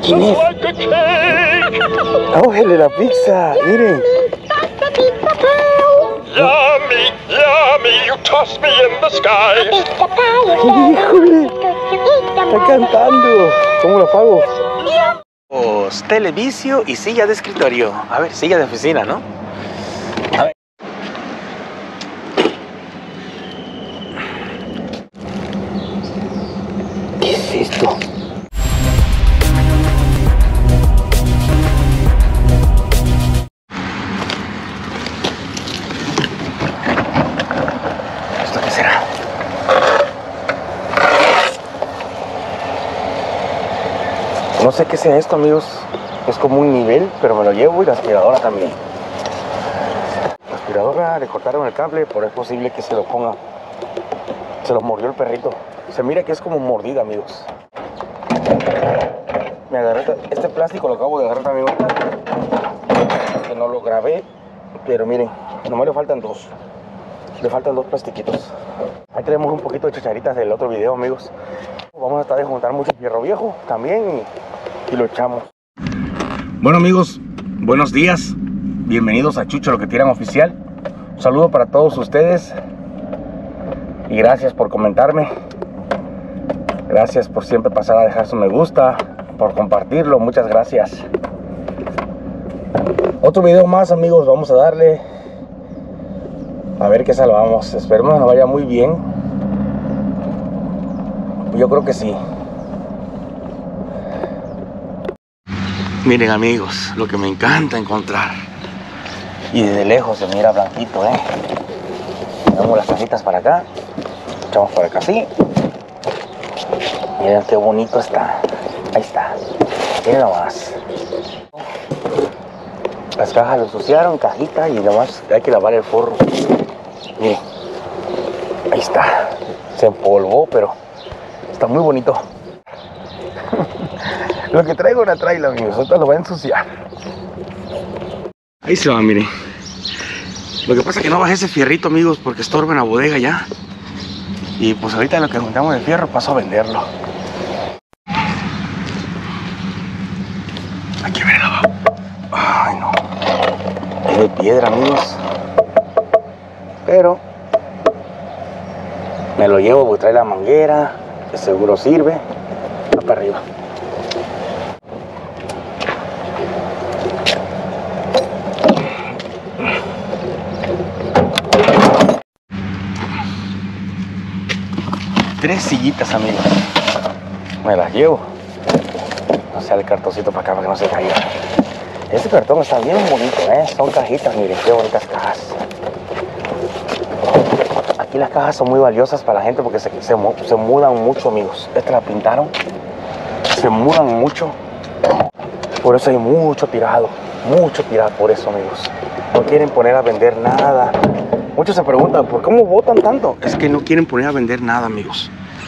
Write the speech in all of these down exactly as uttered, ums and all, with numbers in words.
¿Quién es? ¡Oh, el de la pizza! ¡Miren! Yummy, yummy, you toss me in the sky. ¡Híjole! ¡Está cantando! ¿Cómo lo pago? Pues, televisio y silla de escritorio. A ver, silla de oficina, ¿no? A ver. ¿Qué es esto? ¿Esto qué será? No sé qué sea esto, amigos. Es como un nivel, pero me lo llevo, y la aspiradora también. La aspiradora le cortaron el cable, pero es posible que se lo ponga. Se lo mordió el perrito. Se mira que es como mordida, amigos. Me agarré este plástico, lo acabo de agarrar también ahorita, que no lo grabé, pero miren, nomás le faltan dos. Le faltan dos plastiquitos. Ahí tenemos un poquito de chacharitas del otro video, amigos. Vamos a estar de juntar mucho fierro viejo también y, y lo echamos. Bueno, amigos, buenos días. Bienvenidos a Chucho Lo Que Tiran Oficial. Un saludo para todos ustedes y gracias por comentarme. Gracias por siempre pasar a dejar su me gusta, por compartirlo. Muchas gracias. Otro video más, amigos. Vamos a darle a ver qué salvamos. Esperemos que nos vaya muy bien. Yo creo que sí. Miren, amigos, lo que me encanta encontrar. Y desde lejos se mira blanquito, ¿eh? Damos las cajitas para acá. Echamos para acá así. Miren qué bonito está. Ahí está. Miren nomás. Las cajas lo ensuciaron, cajita, y nomás hay que lavar el forro. Miren. Ahí está. Se empolvó, pero está muy bonito. Lo que traigo una traila, amigos. Ahorita lo va a ensuciar. Ahí se va, miren. Lo que pasa es que no bajé ese fierrito, amigos, porque estorba en la bodega ya. Y pues ahorita lo que juntamos de fierro paso a venderlo. Aquí ven abajo. Ay, no. Es de piedra, amigos. Pero me lo llevo porque trae la manguera, que seguro sirve. Va para arriba. Tres sillitas, amigos. Me las llevo. No sea el cartoncito para acá para que no se caiga. Este cartón está bien bonito, ¿eh? Son cajitas, miren qué bonitas cajas. Aquí las cajas son muy valiosas para la gente porque se, se, se mudan mucho, amigos. Estas las pintaron. Se mudan mucho. Por eso hay mucho tirado. Mucho tirado por eso, amigos. No quieren poner a vender nada. Muchos se preguntan, ¿por cómo botan tanto? Es que no quieren poner a vender nada, amigos.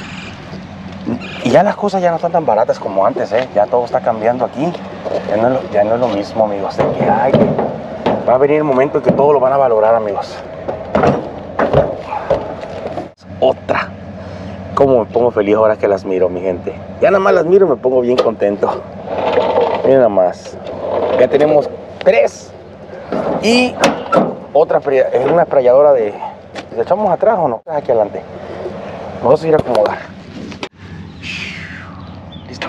Y ya las cosas ya no están tan baratas como antes, ¿eh? Ya todo está cambiando aquí. Ya no es lo, ya no es lo mismo, amigos. De que hay, va a venir el momento en que todo lo van a valorar, amigos. Otra. Cómo me pongo feliz ahora que las miro, mi gente. Ya nada más las miro y me pongo bien contento. Miren nada más. Ya tenemos tres. Y otra, es una esprayadora de... ¿Le echamos atrás o no? Aquí adelante. Vamos a ir a acomodar. Listo.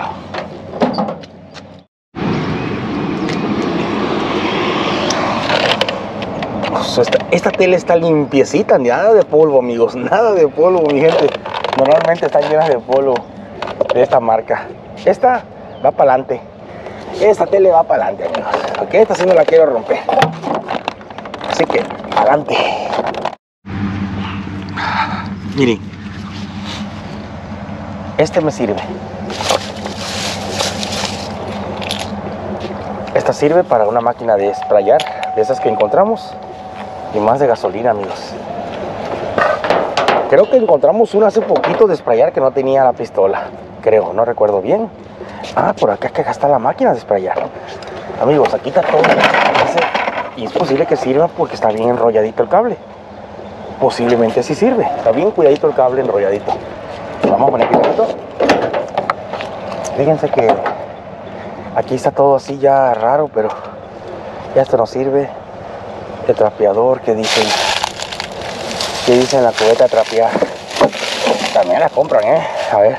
Esta, esta tela está limpiecita, nada de polvo, amigos. Nada de polvo, mi gente. Normalmente están llenas de polvo de esta marca. Esta va para adelante. Esta tele va para adelante, amigos. Ok, esta sí no la quiero romper. Así que, adelante. Miren. Este me sirve. Esta sirve para una máquina de sprayar, de esas que encontramos. Y más de gasolina, amigos. Creo que encontramos una hace poquito de sprayar que no tenía la pistola. Creo, no recuerdo bien. Ah, por acá que acá está la máquina de sprayar. Amigos, aquí está todo. Y es posible que sirva porque está bien enrolladito el cable. Posiblemente sí sirve. Está bien cuidadito el cable, enrolladito. Vamos a poner aquí esto. Fíjense que Aquí está todo así ya raro, pero ya esto nos sirve. El trapeador, que dicen, que dicen la cubeta de trapear. También la compran, eh. A ver.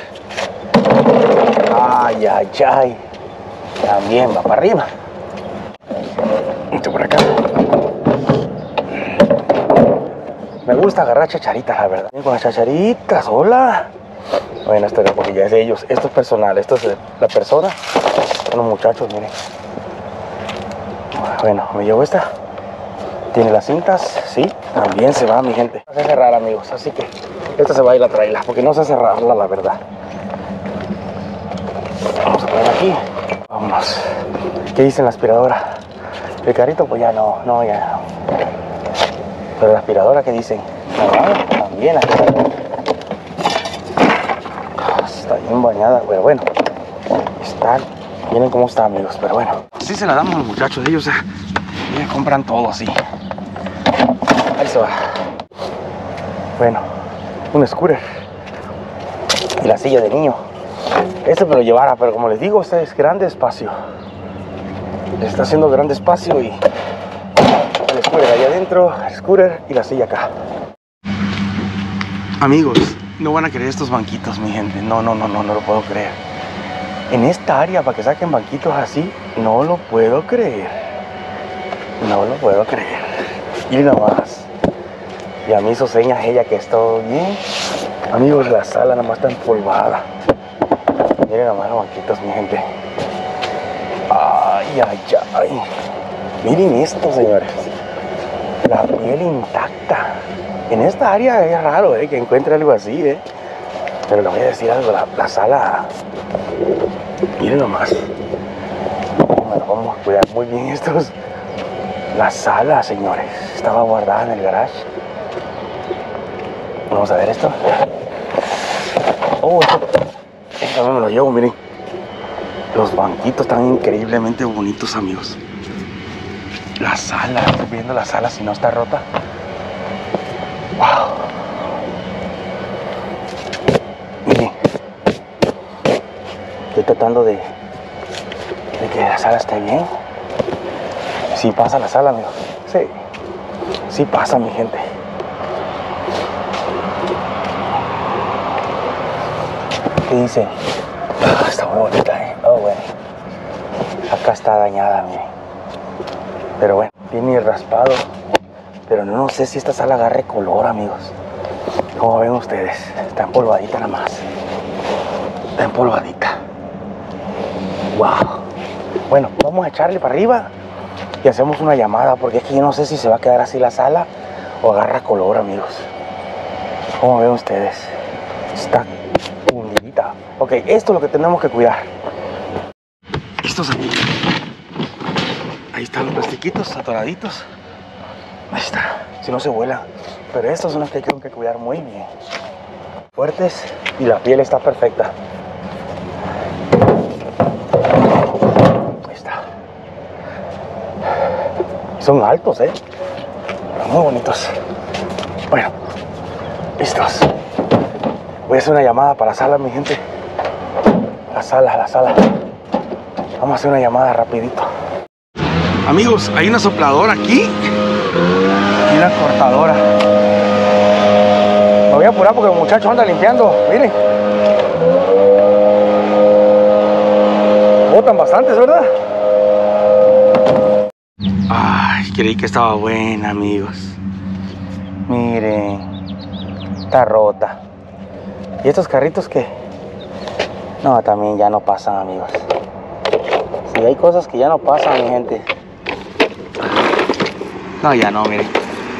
Ay, ay, ay. También va para arriba. Esto por acá. Me gusta agarrar chacharitas, la verdad. Con las chacharitas, hola. Bueno, esto era porque ya es de ellos. Esto es personal, esto es de la persona. Son los muchachos, miren. Bueno, me llevo esta. Tiene las cintas, sí, también se va, mi gente. No se hace cerrar, amigos, así que esta se va a ir a traerla, porque no sé cerrarla, la verdad. Vamos a poner aquí. Vámonos. ¿Qué dice la aspiradora? El carrito, pues ya no, no, ya no. Pero la aspiradora, ¿qué dicen? No, también aquí. Está bien bañada, pero bueno. Están, miren cómo está, amigos, pero bueno. Así se la damos a los muchachos, ellos, ellos compran todo así. Ahí se va. Bueno, un scooter. Y la silla de niño. Este me lo llevara, pero como les digo, este es grande espacio. Está haciendo grande espacio y el scooter ahí adentro, el scooter y la silla acá. Amigos, no van a creer estos banquitos, mi gente. No, no, no, no, no lo puedo creer. En esta área, para que saquen banquitos así, no lo puedo creer. No lo puedo creer. Y nada más. Y a mí hizo señas ella que estoy bien. Amigos, la sala nada más está empolvada. Miren nada más los banquitos, mi gente. Ay, ay, ay. Miren esto, señores. La piel intacta. En esta área es raro, eh, que encuentre algo así, eh. Pero le voy a decir algo, la, la sala. Miren nomás. Bueno, vamos a cuidar muy bien estos. La sala, señores, estaba guardada en el garage. Vamos a ver esto. Oh, esto, esto también me lo llevo, miren. Los banquitos están increíblemente bonitos, amigos. La sala, estoy viendo la sala si no está rota. Wow. Miren. Estoy tratando de, de que la sala esté bien. Sí pasa la sala, amigos. Sí. Sí pasa, mi gente. ¿Qué dice? Ah, está muy bonita, eh. Oh, bueno. Acá está dañada, miren. Pero bueno, tiene raspado. Pero no sé si esta sala agarre color, amigos. Como ven ustedes, está empolvadita nada más. Está empolvadita. Wow. Bueno, vamos a echarle para arriba y hacemos una llamada, porque es que yo no sé si se va a quedar así la sala o agarra color, amigos. Como ven ustedes, está hundidita. Ok, esto es lo que tenemos que cuidar. Estos aquí. Ahí están los plastiquitos atoraditos. Ahí está, si no se vuelan. Pero estos son los que hay que cuidar muy bien. Fuertes y la piel está perfecta. Ahí está. Son altos, eh. Pero muy bonitos. Bueno, listos. Voy a hacer una llamada para la sala, mi gente. La sala, la sala. Vamos a hacer una llamada rapidito. Amigos, hay una sopladora aquí y una cortadora. Me voy a apurar porque el muchacho anda limpiando. Miren. Botan bastantes, ¿verdad? Ay, creí que estaba buena, amigos. Miren. Está rota. ¿Y estos carritos qué? No, también ya no pasan, amigos. Si hay cosas que ya no pasan, mi gente. No, ya no, miren.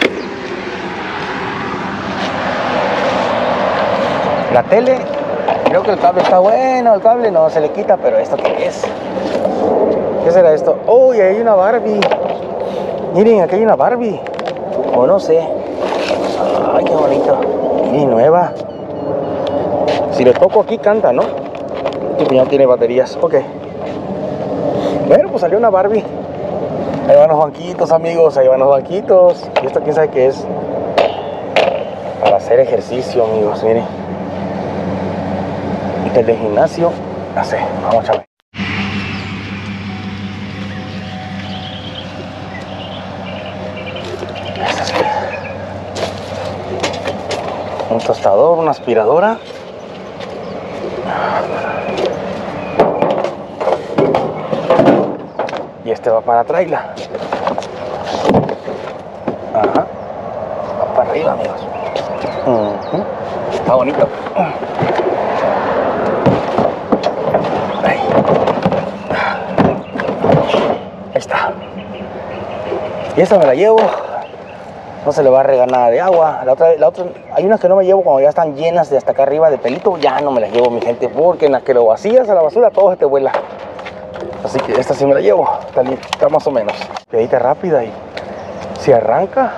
La tele, creo que el cable está bueno, el cable no se le quita, pero ¿esto qué es? ¿Qué será esto? ¡Oh, y hay una Barbie! Miren, aquí hay una Barbie. O no sé. ¡Ay, qué bonito! Miren, nueva. Si le toco aquí, canta, ¿no? Este ya tiene baterías. Ok. Bueno, pues salió una Barbie. Ahí van los banquitos, amigos, ahí van los banquitos. Y esto quién sabe qué es. Para hacer ejercicio, amigos, miren. Y el de gimnasio, no sé, vamos a ver. un tostador, una aspiradora. Y este va para trailer. Ajá. Va para arriba, amigos. Uh-huh. Está bonito. Ahí. Ahí está. Y esta me la llevo. No se le va a regar nada de agua. La otra, la otra, hay unas que no me llevo cuando ya están llenas de hasta acá arriba de pelito. Ya no me las llevo, mi gente, porque en las que lo vacías a la basura todo se te vuela. Así que esta sí me la llevo. Está, está más o menos. Pedita rápida y si arranca.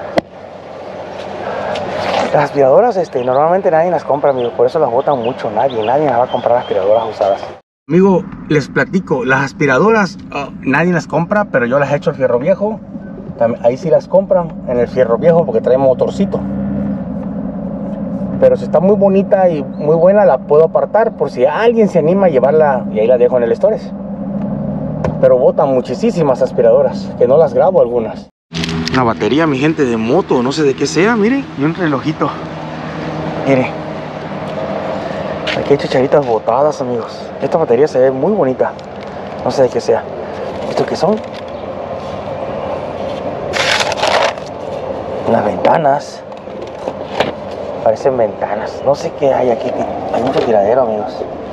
Las aspiradoras, este, normalmente nadie las compra, amigo. Por eso las botan mucho. Nadie, nadie las va a comprar aspiradoras usadas. Amigo, les platico. Las aspiradoras, uh, nadie las compra, pero yo las he hecho al fierro viejo. Ahí sí las compran en el fierro viejo porque trae motorcito. Pero si está muy bonita y muy buena, la puedo apartar por si alguien se anima a llevarla. Y ahí la dejo en el storage. Pero botan muchísimas aspiradoras, que no las grabo algunas. Una batería, mi gente, de moto, no sé de qué sea, miren. Y un relojito. Miren. Aquí hay chacharitas botadas, amigos. Esta batería se ve muy bonita. No sé de qué sea. ¿Esto qué son? Las ventanas. Parecen ventanas. No sé qué hay aquí. Hay mucho tiradero, amigos.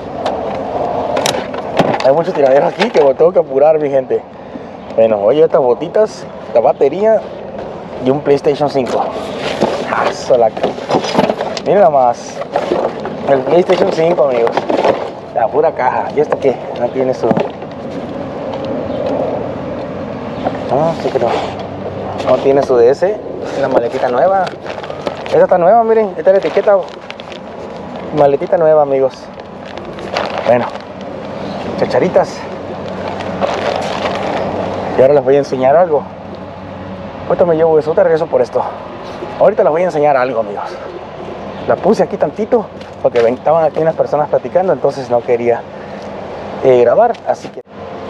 Hay mucho tiradero aquí que me tengo que apurar, mi gente. Bueno, oye, estas botitas, la batería y un PlayStation cinco. Ah, sola. Miren nada más. El PlayStation cinco, amigos. La pura caja. ¿Y esto qué? No tiene su... No, sí que no. No tiene su D S. Es la maletita nueva. Esta está nueva, miren. Esta es la etiqueta. Maletita nueva, amigos. Bueno. Chacharitas. Y ahora les voy a enseñar algo. Ahorita me llevo eso, te regreso por esto. Ahorita les voy a enseñar algo, amigos. La puse aquí tantito porque estaban aquí unas personas platicando, entonces no quería eh, grabar, así que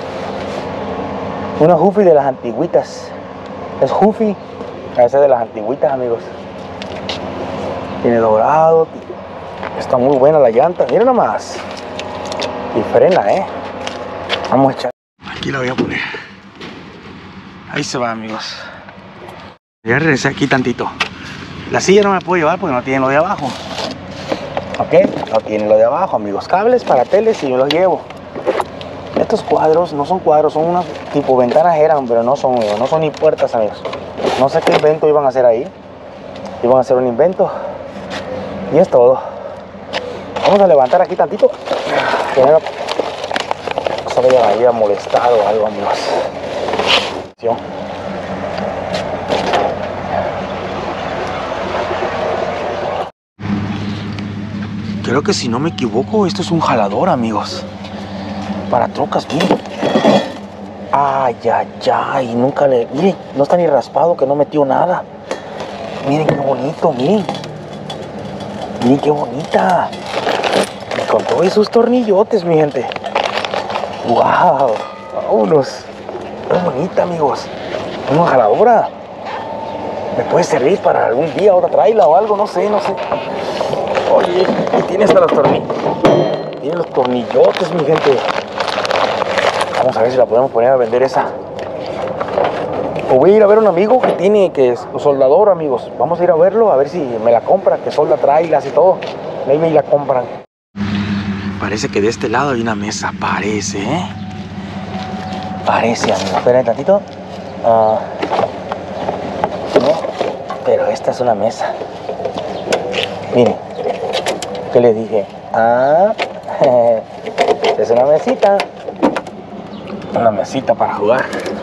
una Huffy de las antigüitas. Es Huffy, esa de las antigüitas, amigos. Tiene dorado. Está muy buena la llanta, miren nomás. Y frena, eh. Vamos a echar. Aquí la voy a poner. Ahí se va, amigos. Ya regresé aquí tantito. La silla no me puedo llevar porque no tiene lo de abajo. Ok, no tiene lo de abajo, amigos. Cables para teles y yo los llevo. Estos cuadros no son cuadros, son unas tipo ventanas eran, pero no son, no son ni puertas, amigos. No sé qué invento iban a hacer ahí. Iban a hacer un invento. Y es todo. Vamos a levantar aquí tantito. Que no se me había molestado o algo, amigos. Creo que si no me equivoco, esto es un jalador, amigos. Para trocas, miren. Ay, ay, ay. Nunca le... Miren, no está ni raspado, que no metió nada. Miren qué bonito, miren. Miren qué bonita. Y con todos esos tornillotes, mi gente. Wow. Vámonos. Qué bonita, amigos. Una jaladora. Me puede servir para algún día, otra traila o algo, no sé, no sé. Oye, y tiene hasta los tornillos. Tiene los tornillotes, mi gente. Vamos a ver si la podemos poner a vender esa. O voy a ir a ver a un amigo que tiene, que es un soldador, amigos. Vamos a ir a verlo, a ver si me la compra, que solda trailas y todo. Maybe la compran. Parece que de este lado hay una mesa, parece, ¿eh? Parece, amigos. Esperen un tantito. Uh, no, pero esta es una mesa. Miren, ¿qué les dije? Ah, es una mesita. Una mesita para jugar.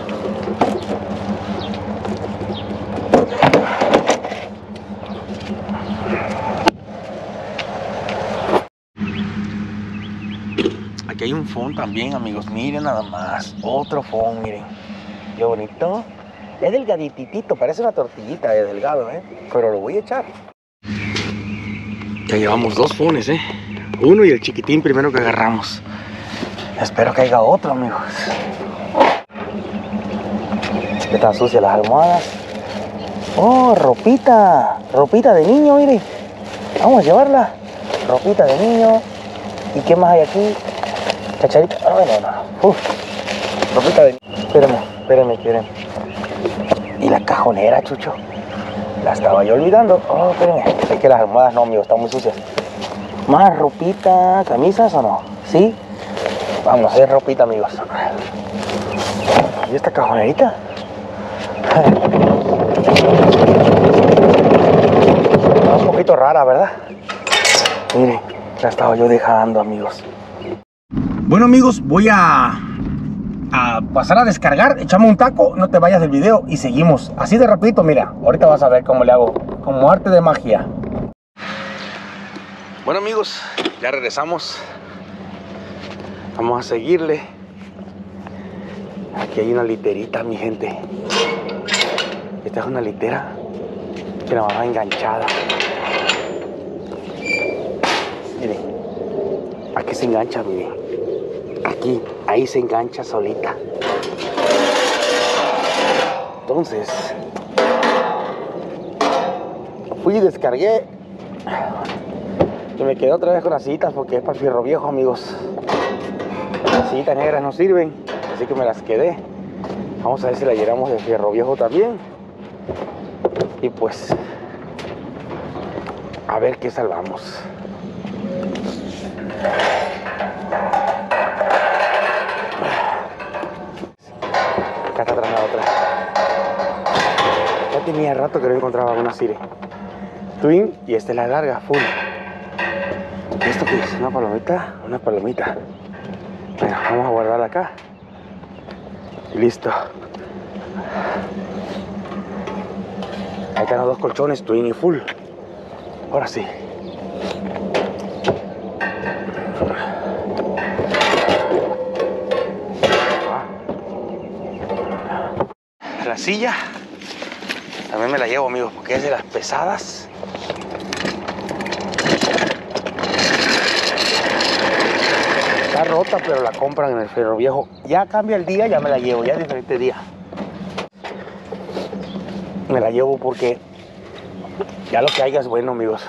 Aquí hay un phone también, amigos. Miren nada más. Otro phone, miren. Qué bonito. Es delgaditito, parece una tortillita de delgado, ¿eh? Pero lo voy a echar. Ya llevamos dos phones, ¿eh? Uno y el chiquitín primero que agarramos. Espero que haya otro, amigos. Están sucias las almohadas. Oh, ropita. Ropita de niño, miren. Vamos a llevarla. Ropita de niño. ¿Y qué más hay aquí? Chacharita. Ah, bueno, no. Uf. Ropita de niño. Espérame, espérame, espérame. Y la cajonera, Chucho. La estaba yo olvidando. Oh, espérame. Es que las almohadas no, amigo, están muy sucias. Más ropita, camisas o no. ¿Sí? Vamos a hacer ropita, amigos. ¿Y esta cajonerita? Un poquito rara, ¿verdad? Miren, la estaba yo dejando, amigos. Bueno, amigos, voy a, a pasar a descargar. Echame un taco, no te vayas del video y seguimos. Así de rapidito, mira. Ahorita vas a ver cómo le hago. Como arte de magia. Bueno, amigos, ya regresamos. Vamos a seguirle. Aquí hay una literita, mi gente. Esta es una litera que la mamá enganchada. Miren, aquí se engancha, miren. Aquí, ahí se engancha solita. Entonces, fui y descargué. Y me quedé otra vez con las sillitas porque es para el fierro viejo, amigos. Las sillitas negras no sirven, así que me las quedé. Vamos a ver si la llenamos de fierro viejo también. Y pues, a ver qué salvamos. Acá está atrás la otra. Ya tenía rato que no encontraba una Sire Twin y esta es la larga, full. ¿Y esto qué es? ¿Una palomita? Una palomita. Bueno, vamos a guardarla acá. Y listo. Ahí están los dos colchones, twin y full. Ahora sí. La silla también me la llevo, amigos, porque es de las pesadas. Está rota, pero la compran en el Fierro Viejo. Ya cambia el día, ya me la llevo, ya es diferente día. Me la llevo porque ya lo que haya es bueno, amigos.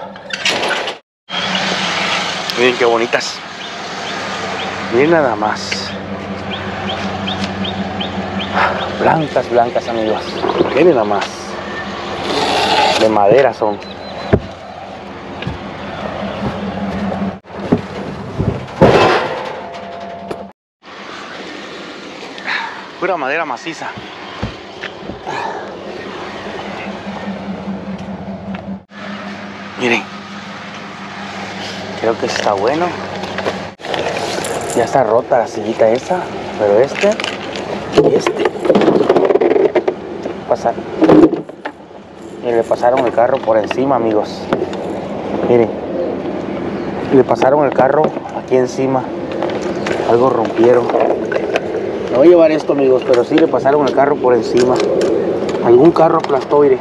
Miren qué bonitas. Miren nada más. Blancas, blancas, amigos. Miren nada más. De madera son. Pura madera maciza. Miren. Creo que está bueno. Ya está rota la sillita esta. Pero este y este pasar. Y le pasaron el carro por encima, amigos. Miren. Le pasaron el carro aquí encima. Algo rompieron. No voy a llevar esto, amigos, pero sí le pasaron el carro por encima. Algún carro aplastó, mire.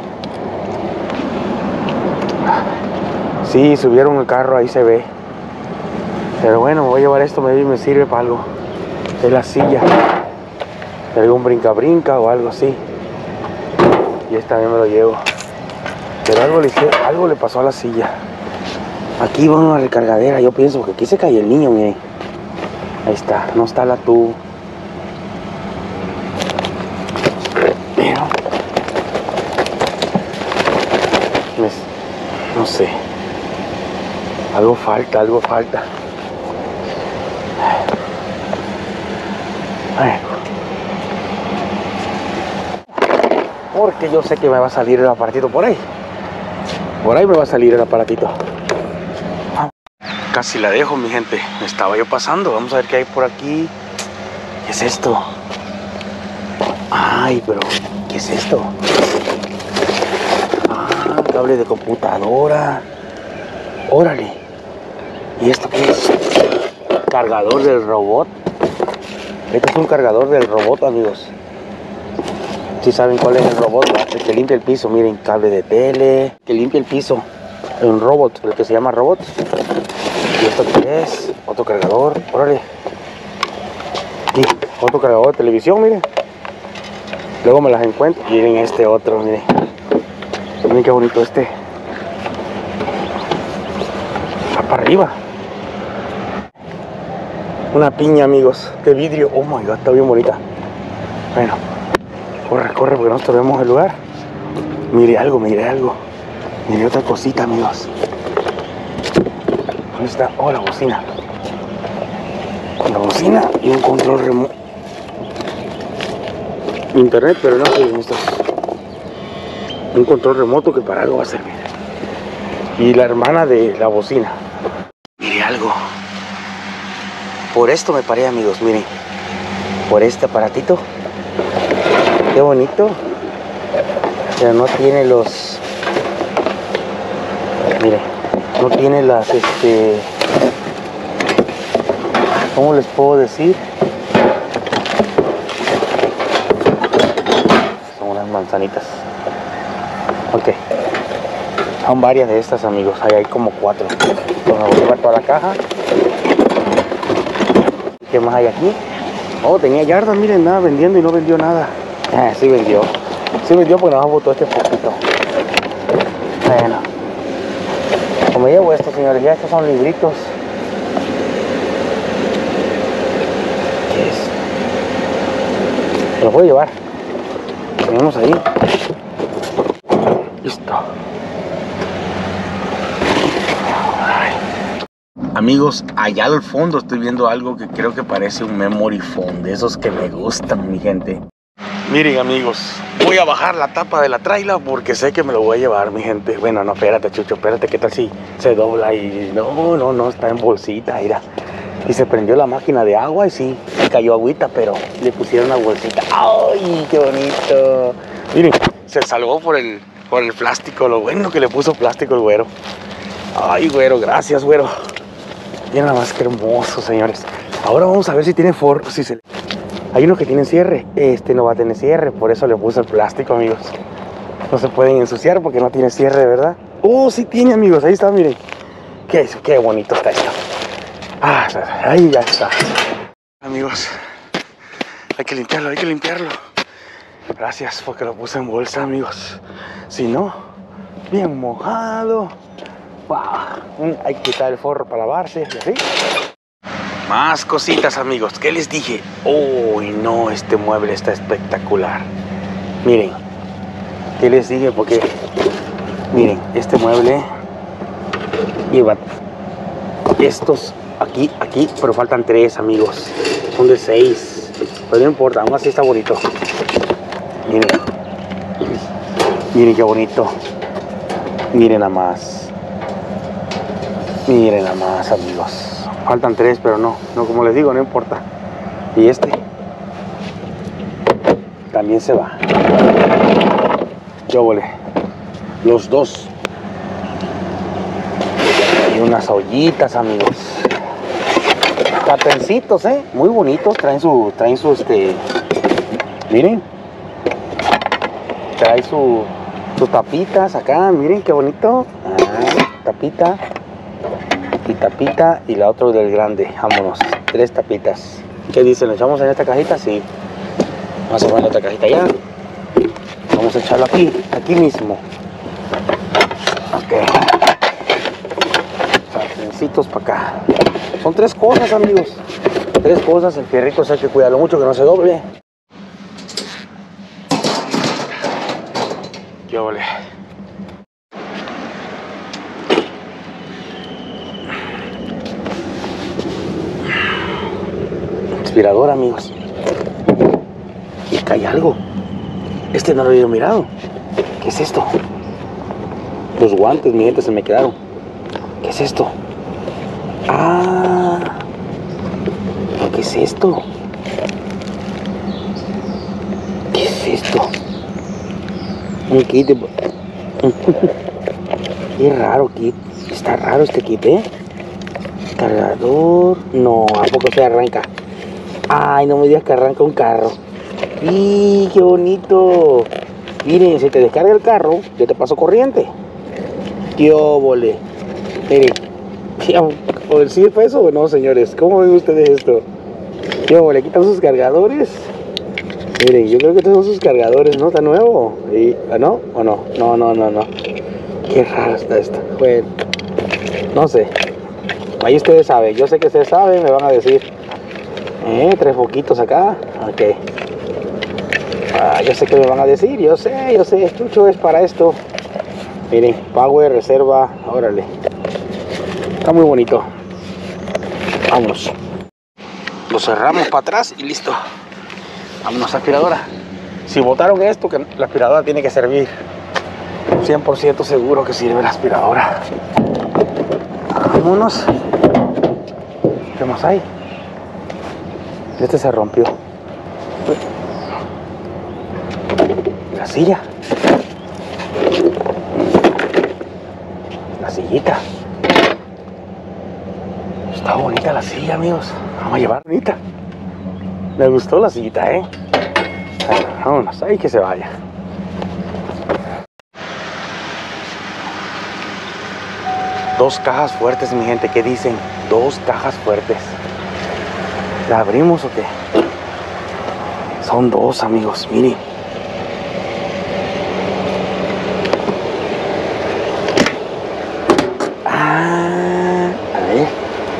Sí, subieron el carro, ahí se ve. Pero bueno, me voy a llevar esto, me, me sirve para algo. Es la silla. Algún brinca-brinca o algo así. Y este también me lo llevo. Pero algo le, algo le pasó a la silla. Aquí va una recargadera, yo pienso que aquí se cayó el niño, miren. Ahí está, no está la tubo. Pero no sé. Algo falta, algo falta. Bueno. Porque yo sé que me va a salir el aparatito por ahí. Por ahí me va a salir el aparatito. Casi la dejo, mi gente. Me estaba yo pasando. Vamos a ver qué hay por aquí. ¿Qué es esto? Ay, pero ¿qué es esto? Ah, cable de computadora. Órale. ¿Y esto qué es? Cargador del robot. Este es un cargador del robot, amigos. Si saben cuál es el robot, ¿verdad? El que limpia el piso. Miren, cable de tele. Que limpia el piso. Un robot, el que se llama robot. ¿Y esto qué es? Otro cargador. Órale. Y otro cargador de televisión, miren. Luego me las encuentro. Miren este otro, miren. Miren qué bonito este. para arriba. Una piña, amigos, de vidrio. Oh my god, está bien bonita. Bueno, corre, corre, porque no estorbemos el lugar. Mire algo, mire algo. Mire otra cosita, amigos. ¿Dónde está? Oh, la bocina. La bocina y un control remoto. Internet, pero no sé, esto. Un control remoto que para algo va a servir. Y la hermana de la bocina. Mire algo. Por esto me paré, amigos, miren. Por este aparatito. Qué bonito. Ya no tiene los... Miren, no tiene las, este... ¿Cómo les puedo decir? Son unas manzanitas. Ok. Son varias de estas, amigos. Ahí hay como cuatro. Entonces voy a llevar toda la caja. ¿Qué más hay aquí? Oh, tenía yardas, miren, nada vendiendo y no vendió nada. Ah, sí vendió. Sí vendió porque nos botó este poquito. Bueno. Como llevo esto, señores, ya estos son libritos. ¿Qué es? Lo voy a llevar. Lo tenemos ahí. Listo. Amigos, allá al fondo estoy viendo algo que creo que parece un memory foam, de esos que me gustan, mi gente. Miren, amigos, voy a bajar la tapa de la traila porque sé que me lo voy a llevar, mi gente. Bueno, no, espérate, Chucho, espérate, ¿qué tal si se dobla? Y no, no, no, está en bolsita, mira. Y se prendió la máquina de agua y sí, cayó agüita, pero le pusieron una bolsita. ¡Ay, qué bonito! Miren, se salvó por el, por el plástico, lo bueno que le puso plástico el güero. Ay, güero, gracias, güero. Miren nada más que hermoso, señores. Ahora vamos a ver si tiene forro, si se... Hay unos que tienen cierre, este no va a tener cierre, por eso le puse el plástico, amigos. No se pueden ensuciar porque no tiene cierre, ¿verdad? Oh, sí tiene, amigos, ahí está, miren. Qué, qué bonito está esto. Ah, ahí ya está. Amigos, hay que limpiarlo, hay que limpiarlo. Gracias porque lo puse en bolsa, amigos. Si no, bien mojado. Wow. Hay que quitar el forro para lavarse y así. Más cositas, amigos. ¿Qué les dije? Uy, oh, no, este mueble está espectacular. Miren, ¿qué les dije? Porque, miren, este mueble lleva estos aquí, aquí, pero faltan tres, amigos. Son de seis, pero no importa, aún así está bonito. Miren, miren qué bonito. Miren nada más. Miren nada más, amigos. Faltan tres, pero no, no, como les digo, no importa. Y este también se va. Yo volé. Los dos. Y unas ollitas, amigos. Capencitos, eh. Muy bonitos. Traen su, traen su, este. Miren. Trae su, sus tapitas acá. Miren qué bonito. Ah, tapita. Y tapita y la otra del grande. Vámonos, tres tapitas. ¿Qué dicen? ¿Lo echamos en esta cajita? Sí. Vamos a poner otra cajita allá. Vamos a echarlo aquí, aquí mismo. Ok. Sartencitos para acá. Son tres cosas, amigos. Tres cosas. El fierrito hay que cuidarlo mucho que no se doble. Qué ole. Aspirador, amigos. Y cae algo. Este no lo había mirado. ¿Qué es esto? Los guantes, mi gente, se me quedaron. ¿Qué es esto? Ah, ¿qué es esto? ¿Qué es esto? Un kit de... Qué raro kit. Está raro este kit, ¿eh? Cargador. No, ¿a poco se arranca? Ay, no me digas que arranca un carro. ¡Y qué bonito! Miren, si te descarga el carro, yo te paso corriente. ¡Qué óvole! Miren, ¿por el cien pesos o no, señores? ¿Cómo ven ustedes esto? ¡Qué óvole! Quitan sus cargadores. Miren, yo creo que estos son sus cargadores, ¿no? ¿Está nuevo? ¿Y, ¿no? ¿O no? No, no, no, no. Qué raro está esto. Bueno, no sé. Ahí ustedes saben, yo sé que ustedes saben, me van a decir. Eh, tres foquitos acá. Ok. Ah, yo sé que me van a decir, yo sé, yo sé, Chucho es para esto. Miren, power, reserva, órale. Está muy bonito. Vámonos. Lo cerramos para atrás y listo. Vámonos, aspiradora. Si botaron esto, que la aspiradora tiene que servir. cien por ciento seguro que sirve la aspiradora. Vámonos. ¿Qué más hay? Este se rompió. La silla. La sillita. Está bonita la silla, amigos. Vamos a llevar bonita. Me gustó la sillita, ¿eh? Vámonos, ahí que se vaya. Dos cajas fuertes, mi gente. ¿Qué dicen? Dos cajas fuertes. ¿La abrimos o qué? Son dos, amigos. Miren. Ah, a ver.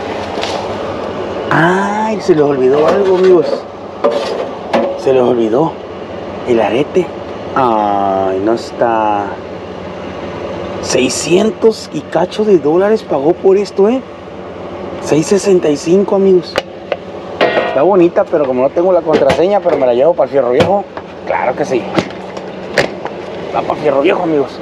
Ay, se les olvidó algo, amigos. Se les olvidó el arete. Ay, no está. seiscientos y cacho de dólares pagó por esto, eh. seiscientos sesenta y cinco, amigos. Está bonita, pero como no tengo la contraseña, pero me la llevo para el Fierro Viejo. Claro que sí. Va para el Fierro Viejo, amigos.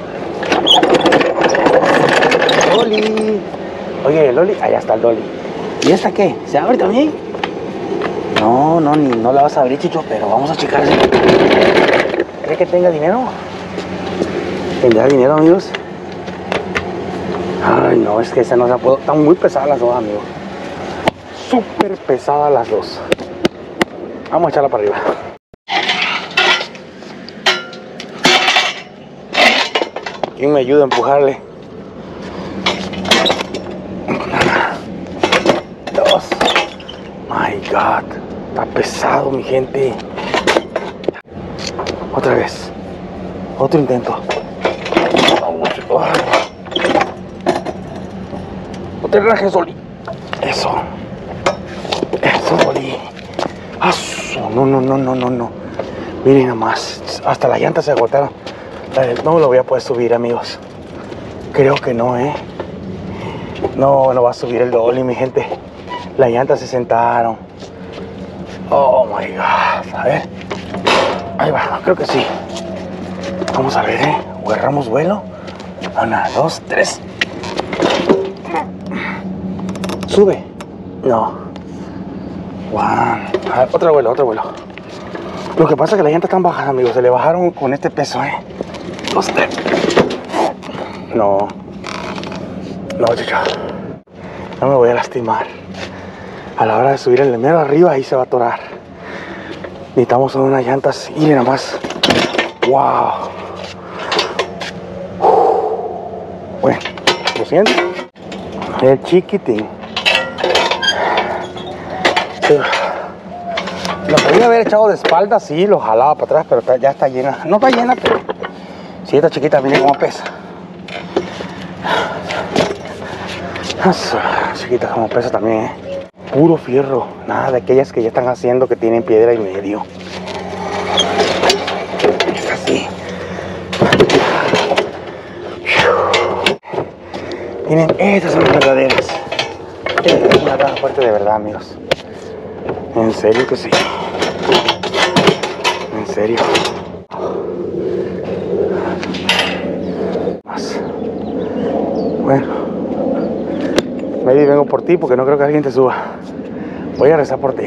Loli. Oye, Loli, allá está el Loli. ¿Y esta qué? ¿Se abre también? No, no, ni, no la vas a abrir, Chicho, pero vamos a checar. ¿Cree que tenga dinero? ¿Tendrá dinero, amigos? Ay, no, es que esa no se puede. Están muy pesadas las dos, amigos. Súper pesadas las dos. Vamos a echarla para arriba. ¿Quién me ayuda a empujarle? Dos. My God. Está pesado, mi gente. Otra vez. Otro intento. Vamos. Otra raje, Soli. Eso. Eso, Soli. Aso. No, no, no, no, no, no. Miren nomás. Hasta las llantas se agotaron. No lo voy a poder subir, amigos. Creo que no, ¿eh? No, no va a subir el Dolly, mi gente. Las llantas se sentaron. Oh, my God. A ver. Ahí va, creo que sí. Vamos a ver, ¿eh? Agarramos vuelo. Una, dos, tres. Sube. No. Wow. A ver, otro vuelo, otro vuelo. Lo que pasa es que las llantas están bajas, amigos. Se le bajaron con este peso, ¿eh? Dos, tres. No. No, chico. No me voy a lastimar. A la hora de subir el mero arriba, ahí se va a atorar. Necesitamos unas llantas. Miren nada más. Wow. Bueno, lo siento. El chiquitín. Lo podría haber echado de espalda, sí, lo jalaba para atrás, pero está, ya está llena. No está llena, pero sí, esta chiquita, miren cómo pesa. Chiquita como pesa también, ¿eh? Puro fierro, nada de aquellas que ya están haciendo que tienen piedra y medio. Esta sí. Miren, estas son las verdaderas. Esta es una caja fuerte de verdad, amigos. En serio que sí. En serio. Más. Bueno. Maybe vengo por ti porque no creo que alguien te suba. Voy a rezar por ti.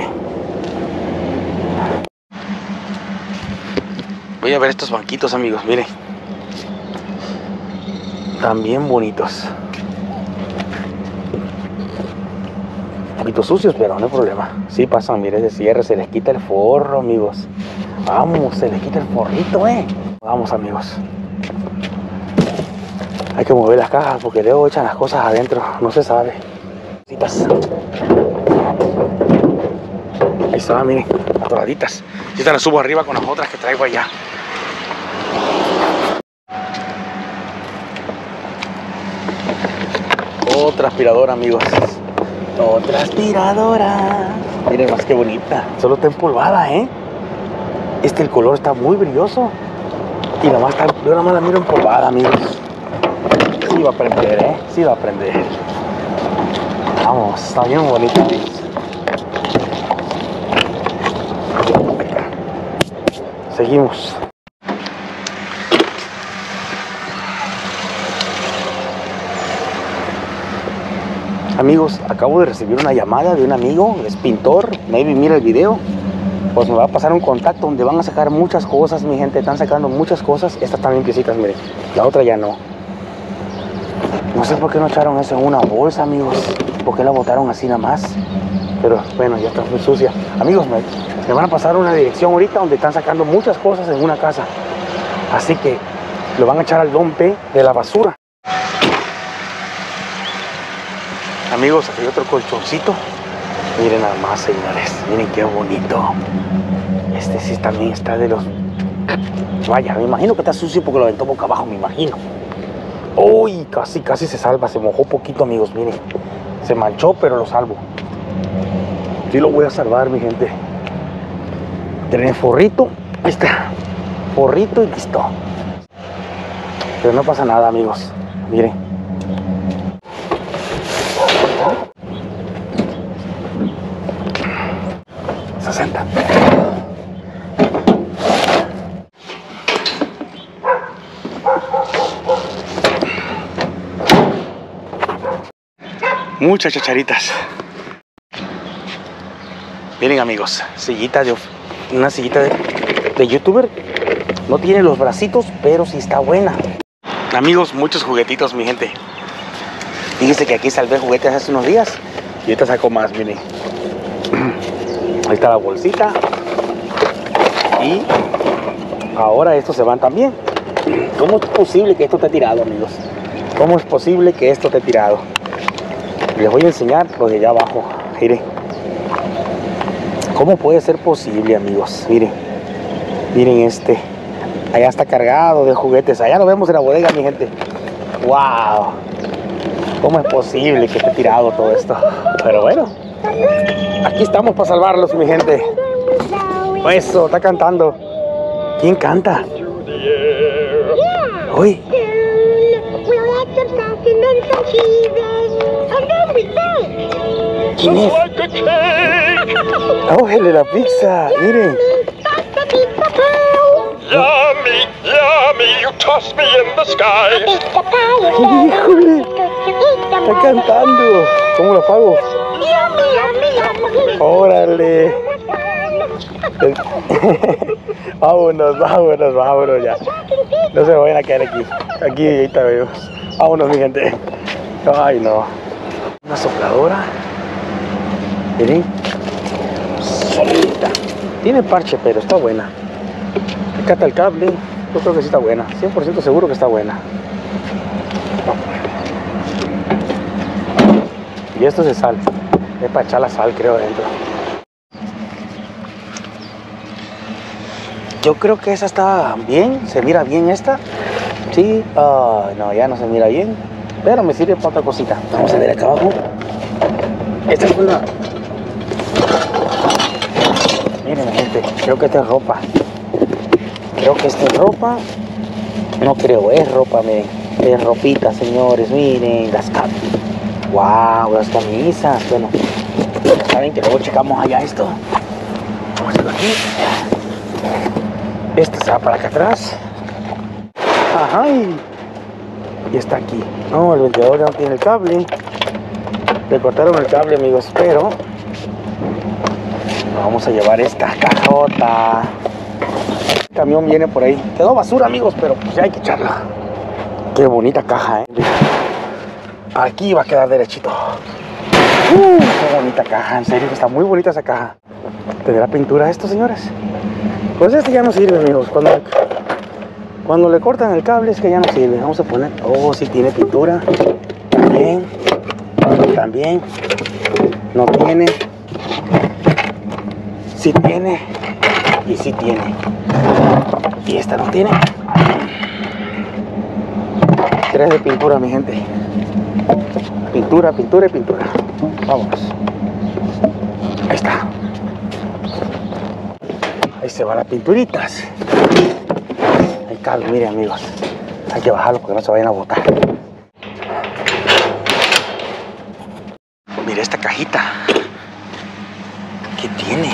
Voy a ver estos banquitos, amigos, miren. Están bien bonitos. Un poquito sucios, pero no hay problema. Sí pasan, miren ese cierre, se les quita el forro, amigos. Vamos, se les quita el forrito, eh. Vamos, amigos. Hay que mover las cajas porque luego echan las cosas adentro, no se sabe. Ahí está, miren, atoraditas. Yo te las subo arriba con las otras que traigo allá. Otra aspiradora, amigos. Otra aspiradora. Miren más que bonita. Solo está empolvada, ¿eh? Este, el color está muy brilloso. Y nada más está, yo nada más la miro empolvada, amigos. Sí va a prender, ¿eh? Sí va a prender. Vamos, está bien bonita, amigos. Seguimos. Amigos, acabo de recibir una llamada de un amigo, es pintor, maybe mira el video. Pues me va a pasar un contacto donde van a sacar muchas cosas, mi gente. Están sacando muchas cosas. Estas están limpiecitas, miren. La otra ya no. No sé por qué no echaron eso en una bolsa, amigos. ¿Por qué la botaron así nada más? Pero bueno, ya está muy sucia. Amigos, me, me van a pasar una dirección ahorita donde están sacando muchas cosas en una casa. Así que lo van a echar al dompe de la basura. Amigos, aquí hay otro colchoncito. Miren nada más, señores. Miren qué bonito. Este sí también está de los... Vaya, me imagino que está sucio porque lo aventó boca abajo, me imagino. Uy, casi, casi se salva. Se mojó poquito, amigos, miren. Se manchó, pero lo salvo. Sí lo voy a salvar, mi gente. Tiene forrito. Ahí está. Forrito y listo. Pero no pasa nada, amigos. Miren. sesenta. Muchas chacharitas. Miren, amigos, sillita de una sillita de, de youtuber. No tiene los bracitos, pero sí está buena. Amigos, muchos juguetitos, mi gente. Fíjense que aquí salvé juguetes hace unos días y ahorita saco más, miren. Ahí está la bolsita. Y ahora estos se van también. ¿Cómo es posible que esto esté tirado, amigos? ¿Cómo es posible que esto esté tirado? Les voy a enseñar lo de allá abajo. Miren. ¿Cómo puede ser posible, amigos? Miren. Miren este. Allá está cargado de juguetes. Allá lo vemos en la bodega, mi gente. ¡Wow! ¿Cómo es posible que esté tirado todo esto? Pero bueno. Aquí estamos para salvarlos, mi gente. Eso, está cantando. ¿Quién canta? Uy. ¿Quién es? Oh, el de la pizza. Miren. Yummy, yummy, you toss me in the sky. Híjole. Está cantando. ¿Cómo lo pago? Órale. Vámonos, vámonos, vámonos ya. No se me vayan a caer aquí. Aquí, ahorita vemos. Vámonos, mi gente. Ay, no. Una sopladora. Miren. Solita. Tiene parche, pero está buena. Acá está el cable. Yo creo que sí está buena. cien por ciento seguro que está buena. Y esto es de sal. Es para echar la sal, creo, adentro. Yo creo que esa está bien. Se mira bien esta. Sí. Uh, no, ya no se mira bien. Pero me sirve para otra cosita. Vamos a ver acá abajo. Esta es una... Miren, gente. Creo que esta es ropa. Creo que esta es ropa. No creo, es ropa, miren. Es ropita, señores. Miren, las camisas. Wow, las camisas. Bueno, saben que luego checamos allá esto. Vamos a hacerlo aquí. Este se va para acá atrás. Ajá. Y está aquí. No, el ventilador ya no tiene el cable. Le cortaron el cable, amigos, pero vamos a llevar esta cajota. El camión viene por ahí. Quedó basura, amigos, pero pues ya hay que echarla. Qué bonita caja, ¿eh? Aquí va a quedar derechito. Uh, qué bonita caja, en serio, está muy bonita esa caja. ¿Tendrá pintura esto, señores? Pues este ya no sirve, amigos. Cuando, cuando le cortan el cable es que ya no sirve. Vamos a poner... Oh, sí tiene pintura. También. También. No tiene. Sí tiene. Y sí tiene. Y esta no tiene. Tres de pintura, mi gente. Pintura, pintura y pintura. Vámonos. Ahí está. Ahí se van las pinturitas. Ahí cabe, miren amigos. Hay que bajarlo porque no se vayan a botar. Mira esta cajita. ¿Qué tiene?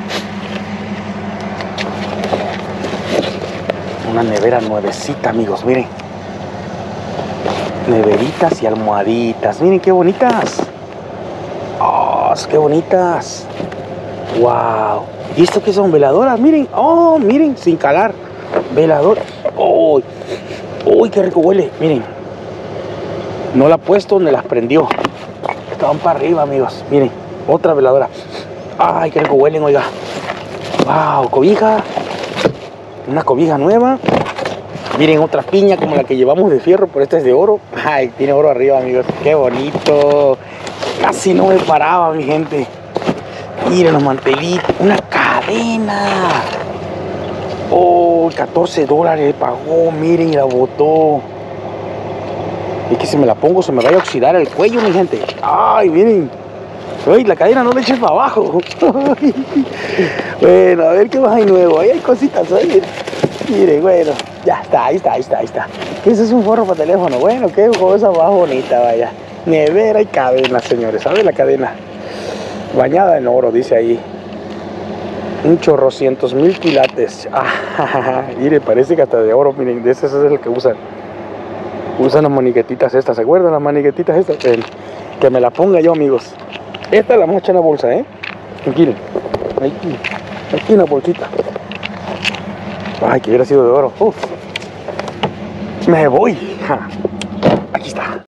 Una nevera nuevecita, amigos, miren. Neveritas y almohaditas. Miren qué bonitas. Oh, qué bonitas. Wow. ¿Y esto qué son? Veladoras, miren. Oh, miren, sin calar. Velador. Oh, uy, qué rico huele. Miren. No la ha puesto donde las prendió. Estaban para arriba, amigos. Miren, otra veladora. Ay, qué rico huelen, oiga. Wow, cobija. Una cobija nueva. Miren, otra piña como la que llevamos de fierro, pero esta es de oro. Ay, tiene oro arriba, amigos. Qué bonito. Casi no me paraba, mi gente. Miren los mantelitos. Una cadena. Oh, catorce dólares pagó. Miren, y la botó. Es que si me la pongo se me vaya a oxidar el cuello, mi gente. Ay, miren. Uy, la cadena no le eches para abajo. Bueno, a ver qué más hay nuevo. Ahí hay cositas, ¿eh? Miren, bueno. Ya está, ahí está, ahí está, ahí está. Ese es un forro para teléfono. Bueno, qué cosa más bonita, vaya. Nevera y cadena, señores. ¿Sabe la cadena? Bañada en oro, dice ahí. Un chorrocientos mil quilates. Ah, mire, parece que hasta de oro. Miren, de ese es el que usan. Usan las maniquetitas estas. ¿Se acuerdan las maniquetitas estas? Que, que me la ponga yo, amigos. Esta la vamos a echar en la bolsa, ¿eh? Aquí, aquí, aquí en la bolsita. Ay, que hubiera sido de oro. Uf. Me voy. Ja. Aquí está.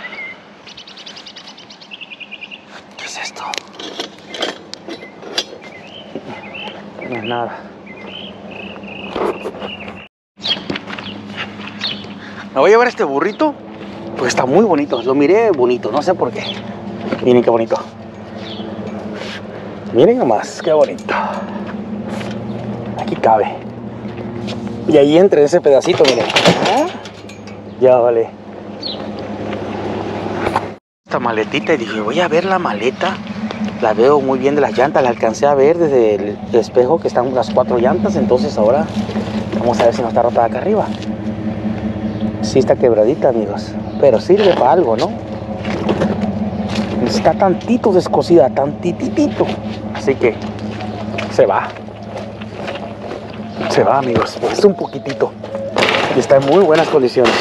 ¿Qué es esto? No es nada. Me voy a llevar este burrito. Pues está muy bonito. Lo miré bonito. No sé por qué. Miren qué bonito. Miren nomás. Qué bonito. Aquí cabe. Y ahí entre ese pedacito, miren. ¿Ah? Ya vale. Esta maletita y dije, voy a ver la maleta. La veo muy bien de las llantas. La alcancé a ver desde el espejo que están las cuatro llantas. Entonces ahora vamos a ver si no está rota acá arriba. Sí está quebradita, amigos. Pero sirve para algo, ¿no? Está tantito descosida, tantitito. Así que se va. Se va, amigos. Pues un poquitito. Y está en muy buenas condiciones.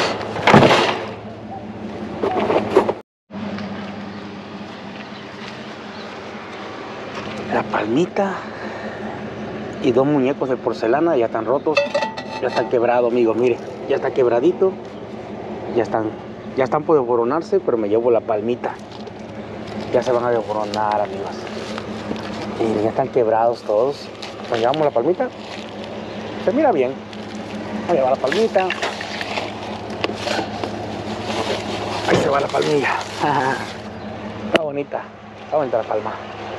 La palmita y dos muñecos de porcelana ya están rotos. Ya están quebrados, amigos. Miren, ya está quebradito. Ya están, ya están por desboronarse, pero me llevo la palmita. Ya se van a desboronar, amigos. Miren, ya están quebrados todos. Nos llevamos la palmita. Se mira bien. Vamos a llevar la palmita. Ahí se va la palmilla. Está bonita. Está bonita la palma.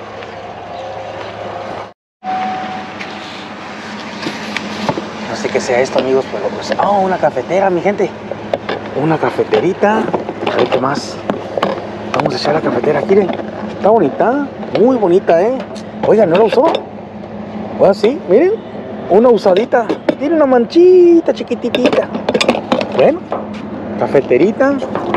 No sé qué sea esto, amigos, pero pues... Oh, una cafetera, mi gente. Una cafeterita. A ver qué más. Vamos a echar la cafetera aquí, miren. Está bonita. Muy bonita, ¿eh? Oigan, ¿no la usó? Bueno, sí, miren. Una usadita. Tiene una manchita chiquitita. Bueno, cafeterita.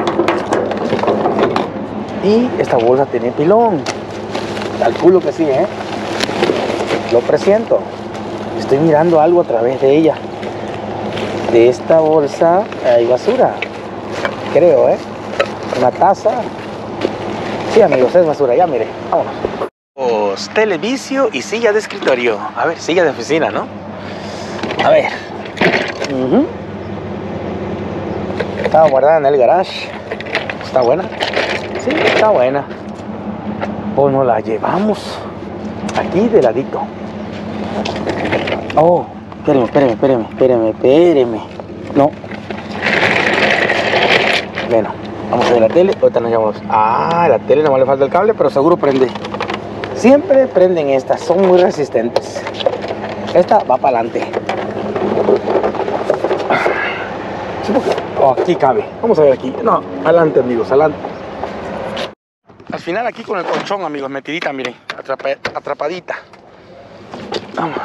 Y esta bolsa tiene pilón. Calculo que sí, ¿eh? Lo presiento. Estoy mirando algo a través de ella. De esta bolsa hay basura. Creo, ¿eh? Una taza. Sí, amigos, es basura. Ya, mire. Vámonos. Pues, televisio y silla de escritorio. A ver, silla de oficina, ¿no? A ver. Uh-huh. Estaba guardada en el garage. ¿Está buena? Sí, está buena. Pues nos la llevamos aquí de ladito. Oh, espéreme, espéreme, espéreme, espéreme, espéreme. No. Bueno, vamos a ver la tele. Ahorita nos llevamos. Ah, la tele no le falta el cable, pero seguro prende. Siempre prenden estas, son muy resistentes. Esta va para adelante. Oh, aquí cabe. Vamos a ver aquí. No, adelante, amigos, adelante. final aquí con el colchón, amigos, metidita, miren, atrapa, atrapadita. Vamos.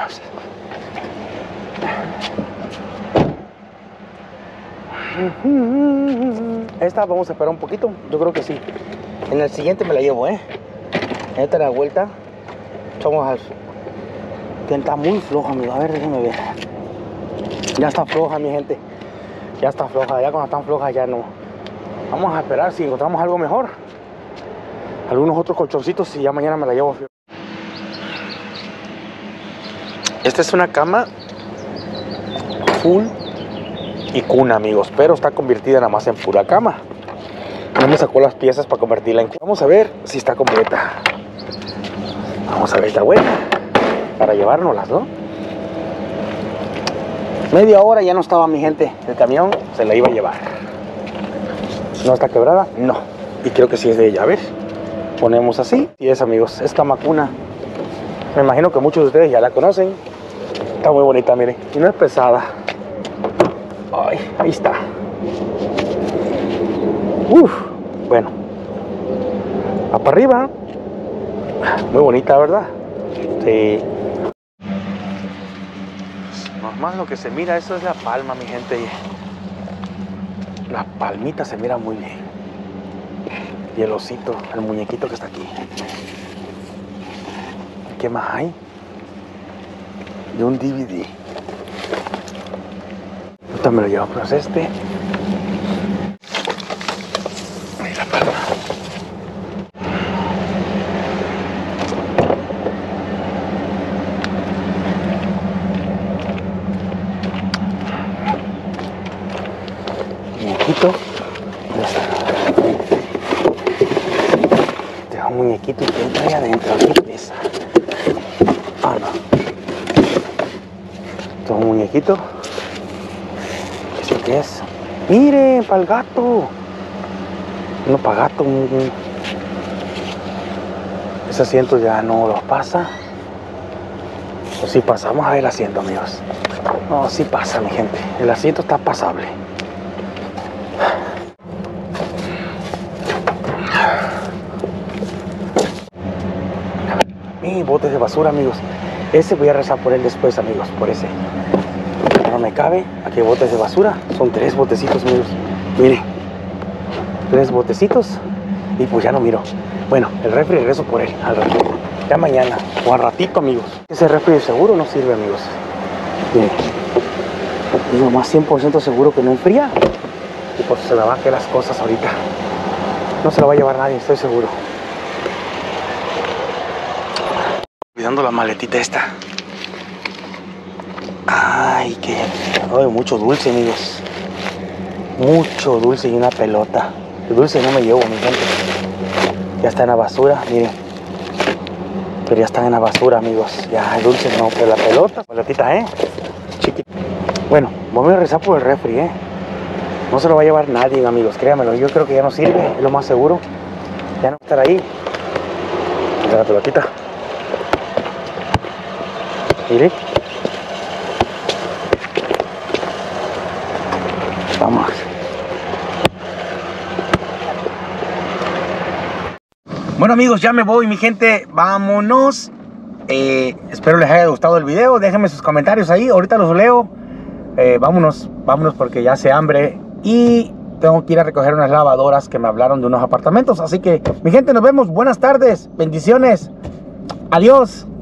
Esta vamos a esperar un poquito, yo creo que sí. En el siguiente me la llevo, eh. Esta es la vuelta. Echamos al... Está muy floja, amigo. A ver, déjenme ver. Ya está floja, mi gente. Ya está floja. Ya cuando están flojas ya no. Vamos a esperar si encontramos algo mejor. Algunos otros colchoncitos y ya mañana me la llevo. Esta es una cama full y cuna, amigos, pero está convertida nada más en pura cama. No me sacó las piezas para convertirla en cuna. Vamos a ver si está completa. Vamos a ver, está buena para llevárnoslas, ¿no? Media hora ya no estaba, mi gente. El camión se la iba a llevar. ¿No está quebrada? No. Y creo que sí es de ella. A ver, ponemos así. Y es, amigos, es cama cuna. Me imagino que muchos de ustedes ya la conocen. Está muy bonita, miren. Y no es pesada. Ay, ahí está. Uf, bueno. Va para arriba. Muy bonita, ¿verdad? Sí. Nomás lo que se mira, eso es la palma, mi gente. La palmita se mira muy bien. Y el osito, el muñequito que está aquí. ¿Qué más hay? Y un D V D. Ahorita me lo llevo, pero es este. Ahí la palma. Muñequito. Este es un muñequito y que entra ahí adentro. ¿Qué pesa? Ah, no. Esto es un muñequito. ¿Eso qué es? Miren, para el gato. No, para gato. Ese asiento ya no los pasa. O si pasamos a ver el asiento, amigos. No, sí pasa, mi gente. El asiento está pasable. Mi botes de basura, amigos. Ese voy a rezar por él después, amigos. Por ese. No me cabe. Aquí hay botes de basura. Son tres botecitos, amigos. Miren. Tres botecitos. Y pues ya no miro. Bueno, el refri regreso por él. Al ratito. Ya mañana. O al ratito, amigos. Ese refri de seguro no sirve, amigos. Miren. Y nomás cien por ciento seguro que no enfría. Y pues se me van a caer las cosas ahorita. No se lo va a llevar nadie, estoy seguro. Cuidando la maletita esta. Ay, que... Ay, mucho dulce, amigos. Mucho dulce y una pelota. El dulce no me llevo, mi gente. Ya está en la basura, miren. Pero ya están en la basura, amigos. Ya, el dulce no, pero la pelota. Pelotita, ¿eh? Chiquita. Bueno, vamos a rezar por el refri, ¿eh? No se lo va a llevar nadie, amigos, créanmelo. Yo creo que ya no sirve, es lo más seguro. Ya no va a estar ahí. Mira la pelotita. Mire. Vamos. Bueno, amigos, ya me voy, mi gente. Vámonos. Eh, espero les haya gustado el video. Déjenme sus comentarios ahí. Ahorita los leo. Eh, vámonos, vámonos porque ya hace hambre. Y tengo que ir a recoger unas lavadoras que me hablaron de unos apartamentos. Así que, mi gente, nos vemos. Buenas tardes. Bendiciones. Adiós.